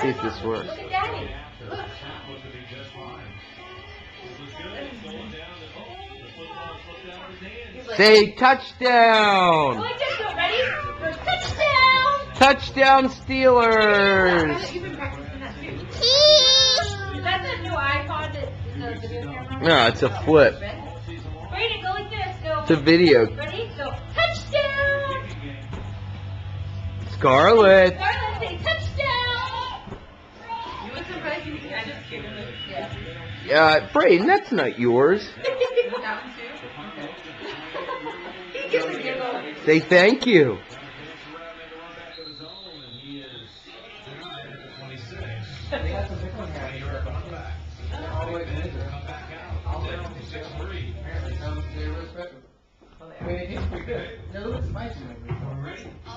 see if this works. Look at Daddy. Look. Say touchdown! Like this, so ready? Touchdown! Touchdown Steelers! You've been practicing that too. Is that the new iPod, the video camera? No, it's a flip. Brady, go like this. Go. It's a video. Ready? Go. Touchdown! Scarlet! Scarlet, say touchdown! You were surprised you I just gave him the... Yeah. Braden, that's not yours. That one too? He gives a giggle. Say thank you. I mean, it tastes pretty good. It looks spicy.